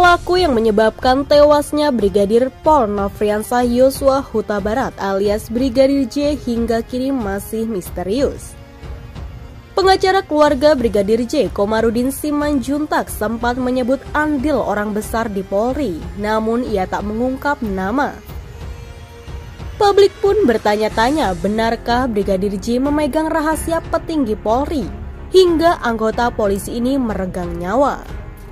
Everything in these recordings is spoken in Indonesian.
Pelaku yang menyebabkan tewasnya Brigadir Pol Nofriansah Yosua Huta Barat alias Brigadir J hingga kini masih misterius. Pengacara keluarga Brigadir J, Komarudin Simanjuntak, sempat menyebut andil orang besar di Polri, namun ia tak mengungkap nama. Publik pun bertanya-tanya, benarkah Brigadir J memegang rahasia petinggi Polri hingga anggota polisi ini meregang nyawa.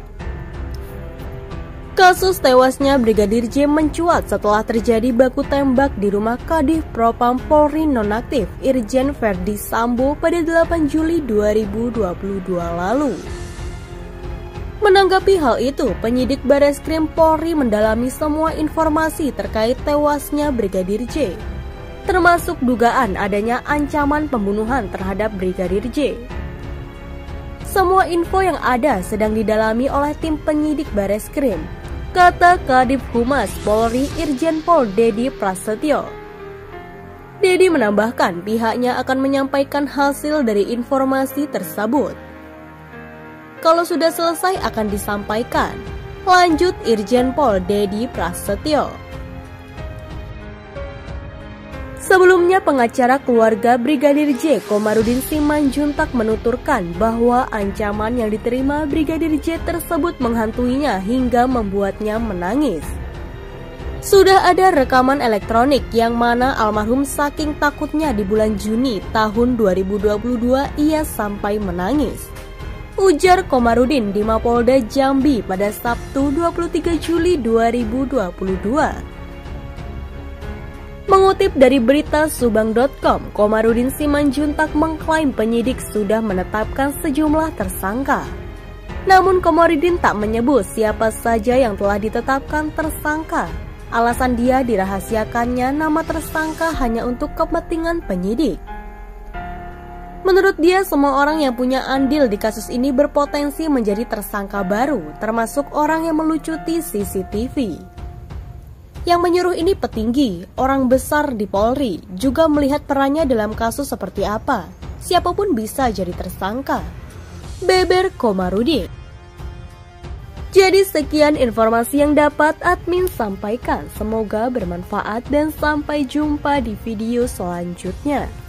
Kasus tewasnya Brigadir J mencuat setelah terjadi baku tembak di rumah Kadif Propam Polri nonaktif Irjen Verdi Sambo pada 8 Juli 2022 lalu. Menanggapi hal itu, penyidik Bareskrim Polri mendalami semua informasi terkait tewasnya Brigadir J, termasuk dugaan adanya ancaman pembunuhan terhadap Brigadir J. Semua info yang ada sedang didalami oleh tim penyidik Bareskrim, kata Kadif Humas Polri Irjen Pol Dedi Prasetyo. Dedi menambahkan pihaknya akan menyampaikan hasil dari informasi tersebut. Kalau sudah selesai akan disampaikan, lanjut Irjen Pol Dedi Prasetyo. Sebelumnya, pengacara keluarga Brigadir J, Komarudin Simanjuntak, menuturkan bahwa ancaman yang diterima Brigadir J tersebut menghantuinya hingga membuatnya menangis. Sudah ada rekaman elektronik yang mana almarhum saking takutnya di bulan Juni tahun 2022 ia sampai menangis, ujar Komarudin di Mapolda Jambi pada Sabtu 23 Juli 2022. Mengutip dari berita subang.com, Komarudin Simanjuntak mengklaim penyidik sudah menetapkan sejumlah tersangka. Namun Komarudin tak menyebut siapa saja yang telah ditetapkan tersangka. Alasan dia dirahasiakannya nama tersangka hanya untuk kepentingan penyidik. Menurut dia, semua orang yang punya andil di kasus ini berpotensi menjadi tersangka baru, termasuk orang yang melucuti CCTV. Yang menyuruh ini petinggi, orang besar di Polri, juga melihat perannya dalam kasus seperti apa. Siapapun bisa jadi tersangka, beber Komarudin. Jadi sekian informasi yang dapat admin sampaikan. Semoga bermanfaat dan sampai jumpa di video selanjutnya.